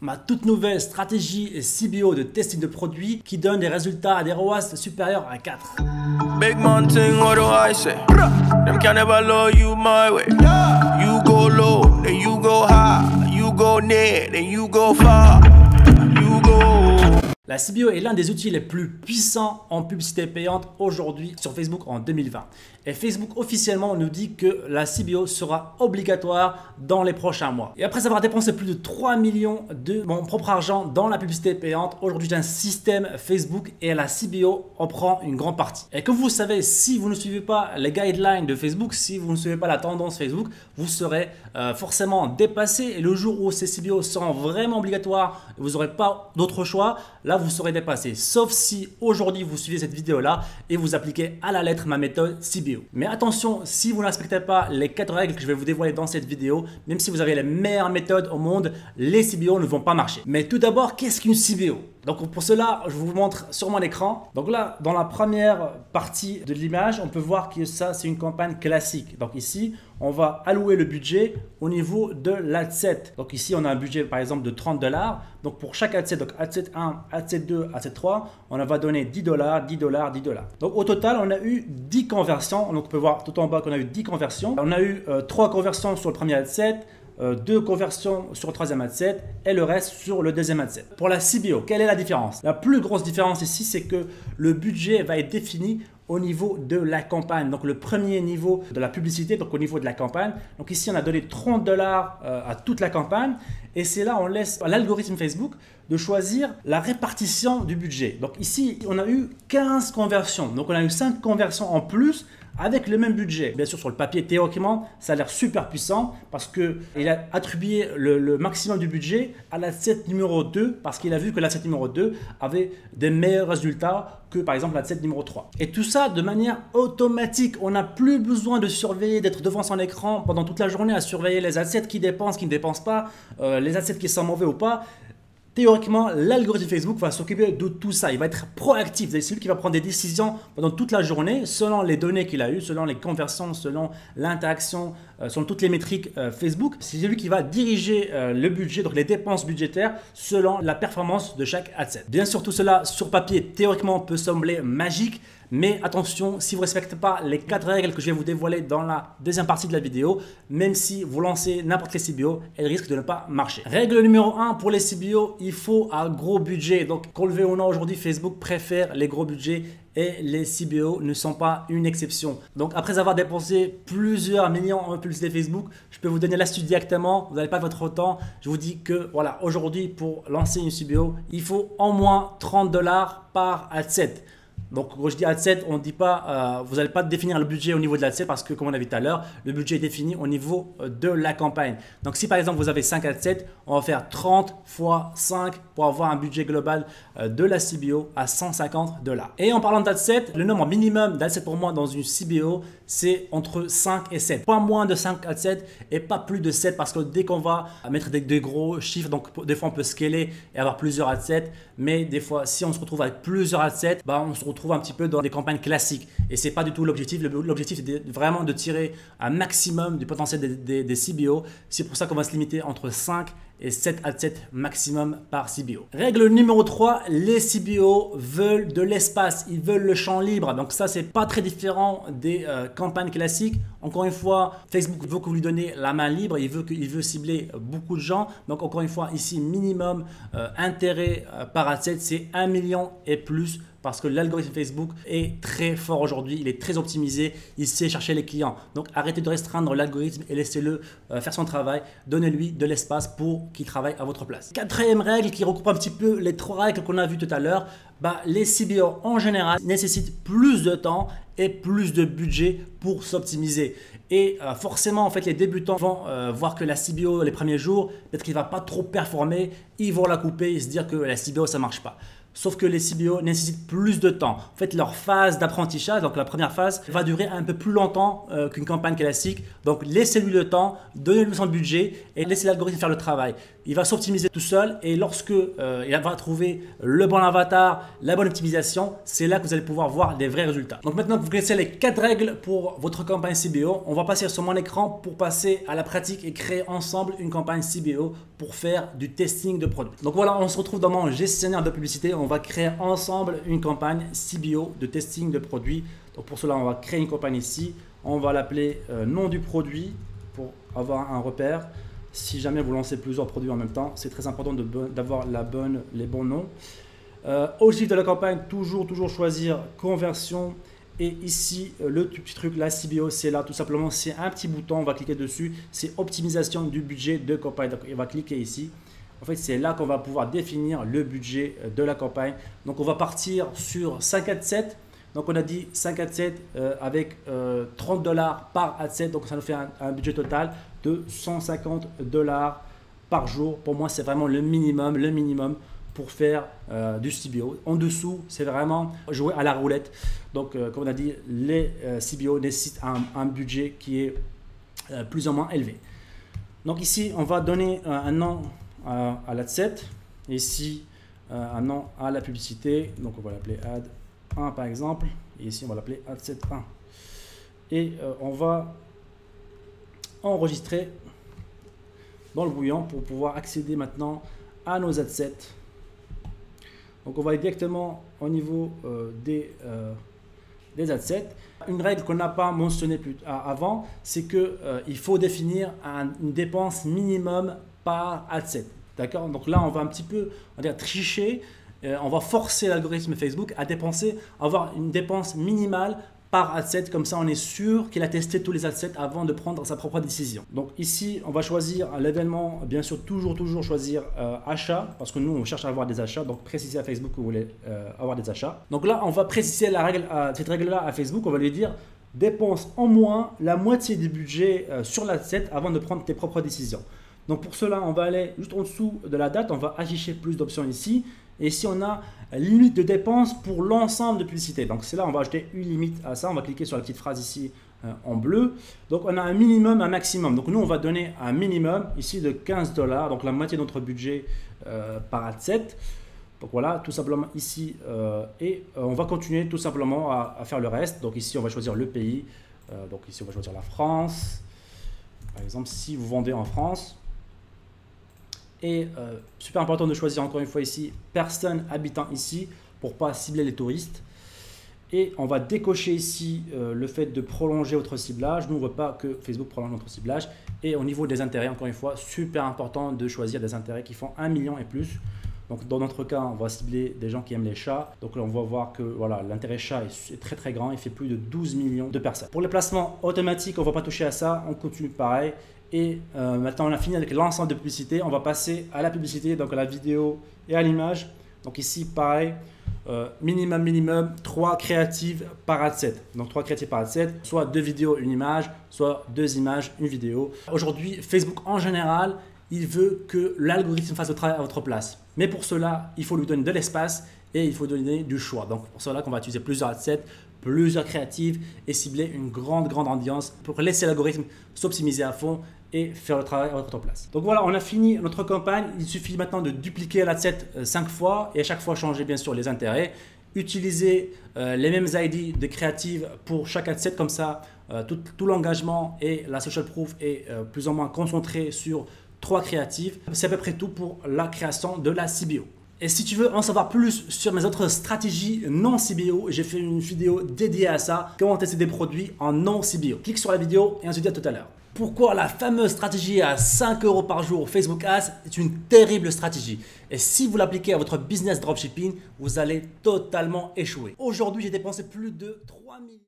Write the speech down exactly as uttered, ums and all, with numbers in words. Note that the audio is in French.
ma toute nouvelle stratégie C B O de testing de produits qui donne des résultats à des R O A S supérieurs à quatre. Big man thing, what do I say? Them can never love you my way. You go low, then you go high. You go near, then you go far. You go. La C B O est l'un des outils les plus puissants en publicité payante aujourd'hui sur Facebook en deux mille vingt. Et Facebook officiellement nous dit que la C B O sera obligatoire dans les prochains mois. Et après avoir dépensé plus de trois millions de mon propre argent dans la publicité payante, aujourd'hui j'ai un système Facebook et la C B O en prend une grande partie. Et comme vous savez, si vous ne suivez pas les guidelines de Facebook, si vous ne suivez pas la tendance Facebook, vous serez euh, forcément dépassé. Et le jour où ces C B O seront vraiment obligatoires, vous n'aurez pas d'autre choix, là vous serez dépassé. Sauf si aujourd'hui vous suivez cette vidéo là et vous appliquez à la lettre ma méthode C B O. Mais attention, si vous ne respectez pas les quatre règles que je vais vous dévoiler dans cette vidéo, même si vous avez les meilleures méthodes au monde, les C B O ne vont pas marcher. Mais tout d'abord, qu'est-ce qu'une C B O? Donc pour cela, je vous montre sur mon écran. Donc là, dans la première partie de l'image, on peut voir que ça, c'est une campagne classique. Donc ici, on va allouer le budget au niveau de l'ad set. Donc ici, on a un budget par exemple de trente dollars. Donc pour chaque ad set, donc ad set un, ad set deux, ad set trois, on va donner dix dollars, dix dollars, dix dollars. Donc au total, on a eu dix conversions. Donc on peut voir tout en bas qu'on a eu dix conversions. On a eu euh, trois conversions sur le premier ad set. Euh, deux conversions sur le troisième ad set et le reste sur le deuxième ad set. Pour la C B O, quelle est la différence? La plus grosse différence ici, c'est que le budget va être défini au niveau de la campagne. Donc le premier niveau de la publicité, donc au niveau de la campagne. Donc ici, on a donné trente dollars euh, à toute la campagne et c'est là on laisse à l'algorithme Facebook de choisir la répartition du budget. Donc ici, on a eu quinze conversions. Donc on a eu cinq conversions en plus avec le même budget. Bien sûr, sur le papier, théoriquement, ça a l'air super puissant parce qu'il a attribué le, le maximum du budget à l'ad set numéro deux parce qu'il a vu que l'ad set numéro deux avait des meilleurs résultats que par exemple l'ad set numéro trois. Et tout ça de manière automatique. On n'a plus besoin de surveiller, d'être devant son écran pendant toute la journée à surveiller les ad sets qui dépensent, qui ne dépensent pas, euh, les ad sets qui sont mauvais ou pas. Théoriquement, l'algorithme Facebook va s'occuper de tout ça. Il va être proactif. C'est celui qui va prendre des décisions pendant toute la journée selon les données qu'il a eues, selon les conversions, selon l'interaction, euh, selon toutes les métriques euh, Facebook. C'est celui qui va diriger euh, le budget, donc les dépenses budgétaires selon la performance de chaque ad set. Bien sûr, tout cela sur papier, théoriquement, peut sembler magique. Mais attention, si vous ne respectez pas les quatre règles que je vais vous dévoiler dans la deuxième partie de la vidéo, même si vous lancez n'importe quel C B O, elle risque de ne pas marcher. Règle numéro un pour les C B O, il faut un gros budget. Donc, qu'on le veuille ou non, aujourd'hui, Facebook préfère les gros budgets et les C B O ne sont pas une exception. Donc, après avoir dépensé plusieurs millions en publicité Facebook, je peux vous donner l'astuce directement. Vous n'avez pas votre temps. Je vous dis que voilà, aujourd'hui, pour lancer une C B O, il faut au moins trente dollars par ad set. Donc, quand je dis ad set, on ne dit pas, euh, vous n'allez pas définir le budget au niveau de l'ad set parce que, comme on a vu tout à l'heure, le budget est défini au niveau de la campagne. Donc, si par exemple vous avez cinq ad sets, on va faire trente fois cinq pour avoir un budget global euh, de la C B O à cent cinquante dollars. Et en parlant d'ad set, le nombre minimum d'ad set pour moi dans une C B O, c'est entre cinq et sept. Pas moins de cinq ad sets et pas plus de sept parce que dès qu'on va mettre des, des gros chiffres, donc des fois on peut scaler et avoir plusieurs ad sets, mais des fois, si on se retrouve avec plusieurs ad sets, bah, on se retrouve un petit peu dans des campagnes classiques et c'est pas du tout l'objectif. L'objectif c'est vraiment de tirer un maximum du potentiel des, des, des C B O. C'est pour ça qu'on va se limiter entre cinq et sept ad sets maximum par C B O. Règle numéro trois, les C B O veulent de l'espace, ils veulent le champ libre. Donc ça, c'est pas très différent des euh, campagnes classiques. Encore une fois, Facebook veut que vous lui donnez la main libre, il veut, que, il veut cibler beaucoup de gens. Donc encore une fois, ici, minimum euh, intérêt euh, par ad set, c'est un million et plus. Parce que l'algorithme Facebook est très fort aujourd'hui, il est très optimisé, il sait chercher les clients. Donc arrêtez de restreindre l'algorithme et laissez-le euh, faire son travail. Donnez-lui de l'espace pour qu'il travaille à votre place. Quatrième règle qui regroupe un petit peu les trois règles qu'on a vues tout à l'heure, bah, les C B O en général nécessitent plus de temps et plus de budget pour s'optimiser. Et euh, forcément, en fait, les débutants vont euh, voir que la C B O les premiers jours, peut-être qu'il ne va pas trop performer, ils vont la couper et se dire que la C B O ça ne marche pas. Sauf que les C B O nécessitent plus de temps. En fait, leur phase d'apprentissage, donc la première phase, va durer un peu plus longtemps euh, qu'une campagne classique. Donc, laissez-lui le temps, donnez-lui son budget et laissez l'algorithme faire le travail. Il va s'optimiser tout seul et lorsque euh, il va trouver le bon avatar, la bonne optimisation, c'est là que vous allez pouvoir voir des vrais résultats. Donc maintenant que vous connaissez les quatre règles pour votre campagne C B O, on va passer sur mon écran pour passer à la pratique et créer ensemble une campagne C B O pour faire du testing de produits. Donc voilà, on se retrouve dans mon gestionnaire de publicité. On va créer ensemble une campagne C B O de testing de produits. Donc pour cela, on va créer une campagne ici. On va l'appeler euh, nom du produit pour avoir un repère. Si jamais vous lancez plusieurs produits en même temps, c'est très important d'avoir la bonne, les bons noms. Euh, objectif de la campagne, toujours, toujours choisir conversion. Et ici, le petit truc, la C B O, c'est là, tout simplement, c'est un petit bouton, on va cliquer dessus. C'est optimisation du budget de campagne. Donc, on va cliquer ici. En fait, c'est là qu'on va pouvoir définir le budget de la campagne. Donc, on va partir sur cinq ad sets. Donc, on a dit cinq ad sets euh, avec euh, trente dollars par ad set. Donc, ça nous fait un, un budget total de cent cinquante dollars par jour. Pour moi, c'est vraiment le minimum, le minimum pour faire euh, du C B O. En dessous, c'est vraiment jouer à la roulette. Donc, euh, comme on a dit, les euh, C B O nécessitent un, un budget qui est euh, plus ou moins élevé. Donc ici, on va donner euh, un nom euh, à l'ad set. Et ici, euh, un nom à la publicité. Donc, on va l'appeler ad un par exemple. Et ici, on va l'appeler ad set un. Et euh, on va enregistrer dans le brouillon pour pouvoir accéder maintenant à nos ad sets. Donc, on va aller directement au niveau euh, des, euh, des ad sets. Une règle qu'on n'a pas mentionnée plus avant, c'est qu'il euh, faut définir un, une dépense minimum par ad set. D'accord? Donc là, on va un petit peu on va dire, tricher. Euh, on va forcer l'algorithme Facebook à dépenser, avoir une dépense minimale par ad set. Comme ça, on est sûr qu'il a testé tous les ad sets avant de prendre sa propre décision. Donc ici, on va choisir l'événement, bien sûr, toujours, toujours choisir euh, achat, parce que nous, on cherche à avoir des achats. Donc préciser à Facebook que vous voulez euh, avoir des achats. Donc là, on va préciser la règle, à, cette règle-là à Facebook. On va lui dire dépense en moins la moitié du budget euh, sur l'ad set avant de prendre tes propres décisions. Donc pour cela, on va aller juste en dessous de la date. On va afficher plus d'options ici. Et ici, on a limite de dépenses pour l'ensemble de publicité. Donc, c'est là, on va ajouter une limite à ça. On va cliquer sur la petite phrase ici euh, en bleu. Donc, on a un minimum, un maximum. Donc, nous, on va donner un minimum ici de quinze dollars. Donc, la moitié de notre budget euh, par ad set. Donc, voilà, tout simplement ici. Euh, et euh, on va continuer tout simplement à, à faire le reste. Donc, ici, on va choisir le pays. Euh, donc, ici, on va choisir la France. Par exemple, si vous vendez en France. Et euh, super important de choisir encore une fois ici, personne habitant ici pour ne pas cibler les touristes. Et on va décocher ici euh, le fait de prolonger votre ciblage. Nous, on ne veut pas que Facebook prolonge notre ciblage. Et au niveau des intérêts, encore une fois, super important de choisir des intérêts qui font un million et plus. Donc dans notre cas, on va cibler des gens qui aiment les chats. Donc là, on va voir que voilà, l'intérêt chat est très très grand. Il fait plus de douze millions de personnes. Pour les placements automatiques, on ne va pas toucher à ça. On continue pareil. Et euh, maintenant, on a fini avec l'ensemble de publicité. On va passer à la publicité, donc à la vidéo et à l'image. Donc ici, pareil, euh, minimum, minimum, trois créatives par ad set. Donc trois créatives par ad set, soit deux vidéos, une image, soit deux images, une vidéo. Aujourd'hui, Facebook en général, il veut que l'algorithme fasse le travail à votre place. Mais pour cela, il faut lui donner de l'espace et il faut donner du choix. Donc pour cela qu'on va utiliser plusieurs ad sets, plusieurs créatives et cibler une grande, grande audience pour laisser l'algorithme s'optimiser à fond et faire le travail à votre place. Donc voilà, on a fini notre campagne. Il suffit maintenant de dupliquer l'ad set cinq fois et à chaque fois changer bien sûr les intérêts. Utiliser euh, les mêmes I D de créatives pour chaque ad set, comme ça euh, tout, tout l'engagement et la social proof est euh, plus ou moins concentré sur trois créatives. C'est à peu près tout pour la création de la C B O. Et si tu veux en savoir plus sur mes autres stratégies non C B O, j'ai fait une vidéo dédiée à ça, comment tester des produits en non C B O. Clique sur la vidéo et on se dit à tout à l'heure. Pourquoi la fameuse stratégie à cinq euros par jour Facebook Ads est une terrible stratégie. Et si vous l'appliquez à votre business dropshipping, vous allez totalement échouer. Aujourd'hui, j'ai dépensé plus de trois mille